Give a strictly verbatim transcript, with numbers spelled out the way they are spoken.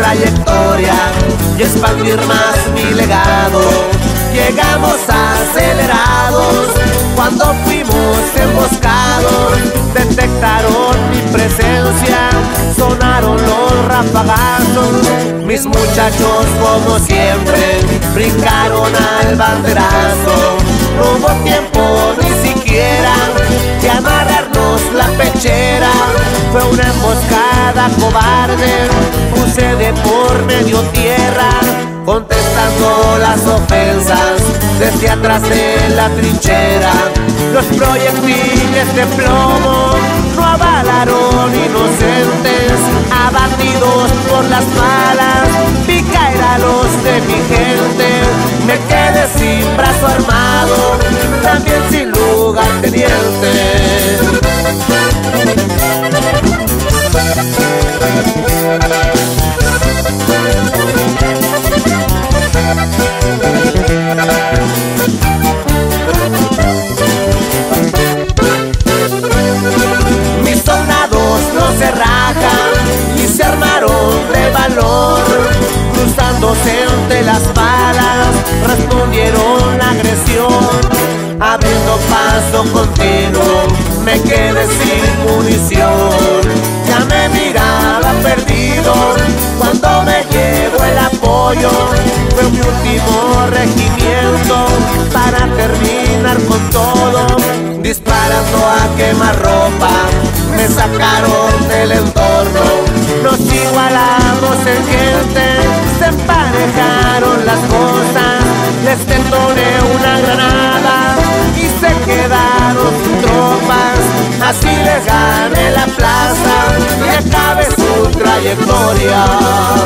trayectoria y expandir más mi legado. Llegamos acelerados cuando fuimos emboscados, detectaron mi presencia, sonaron los rafagazos. Mis muchachos como siempre brincaron al banderazo, no hubo tiempo ni siquiera de amarrarnos la pechera. Fue una emboscada cobarde, puse de por medio tierra, contestando las ofensas desde atrás de la trinchera. Los proyectiles de plomo no avalaron inocentes, abatidos por las balas, vi caer a los de mi gente. Me quedé sin brazo armado, también sin lugarteniente. Mis soldados no se rajan y se armaron de valor, cruzándose entre las balas, respondieron la agresión, abriendo paso continuo, me quedé sin munición. Ya me miraba perdido cuando me llegó el apoyo, fue mi último regimiento para terminar con todo. Disparando a quemarropa me sacaron del entorno, nos igualamos en gente, se emparejaron las cosas, les detoné una granada y se quedaron sin tropas. Así les gané la plaza y acabé su trayectoria.